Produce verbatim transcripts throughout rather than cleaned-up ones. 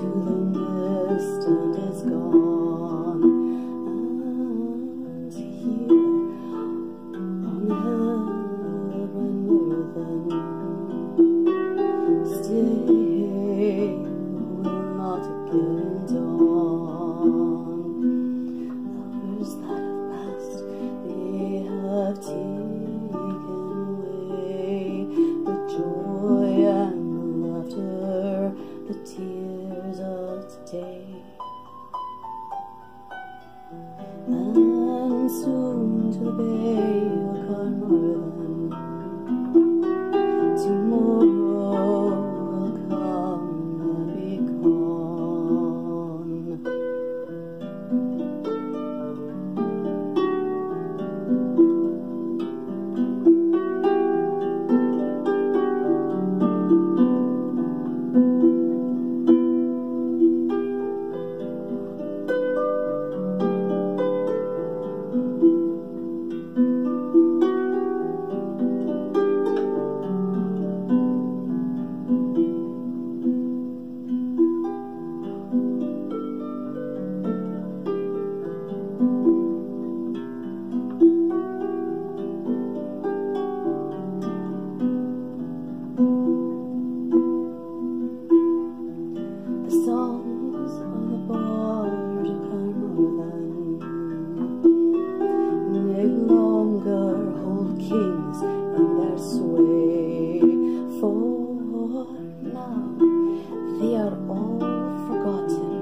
to the mist and is gone. And here on heaven northern, stay will not again dawn. Hours that have passed, they have taken away the joy and the laughter, the tears of today. And soon to the bay of Carmarthen, tomorrow will come and be gone. Songs of the bard of Carmarthen no longer hold kings in their sway, for now they are all forgotten.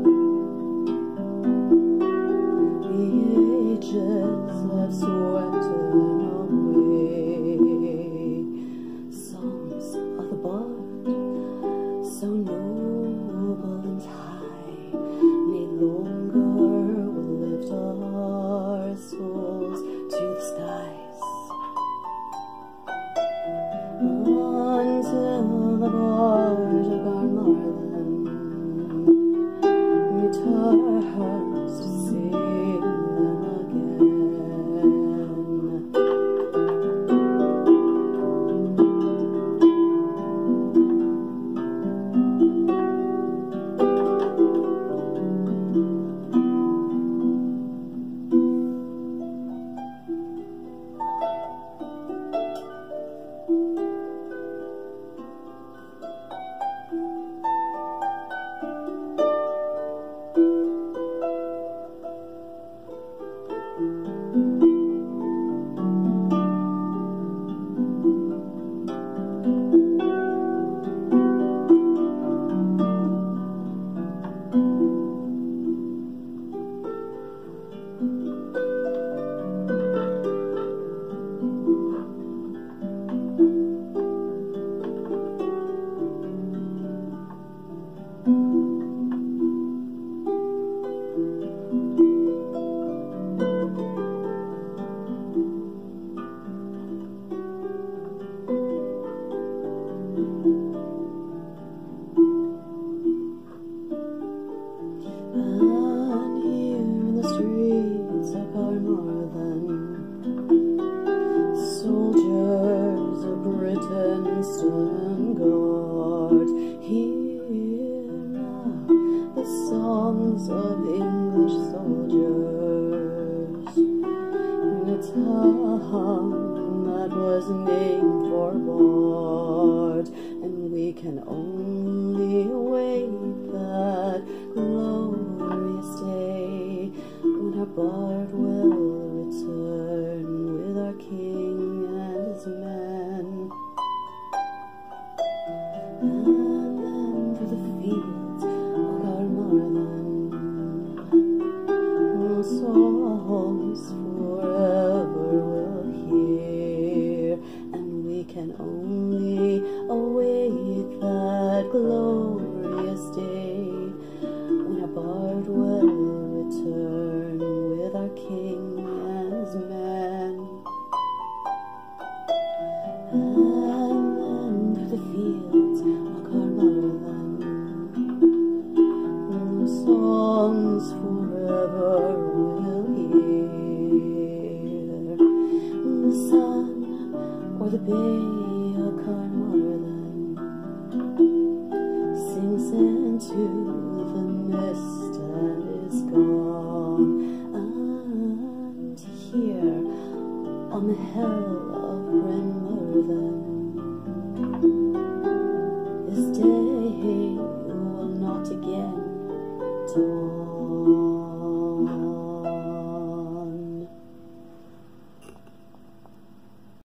The ages have swept them away. Songs of the bard, so noble and high, no longer will lift our souls to the skies, until the bard of Carmarthen returns to sing them again. And here in the streets of Carmarthen, soldiers of Britain stand guard. Hear now the songs of English soldiers in a town that was named for Bard, and we can only await that glorious day when our Bard will return with our king and his men. And then through the fields of Carmarthen, songs forever will hear, and we can only await that glory. them.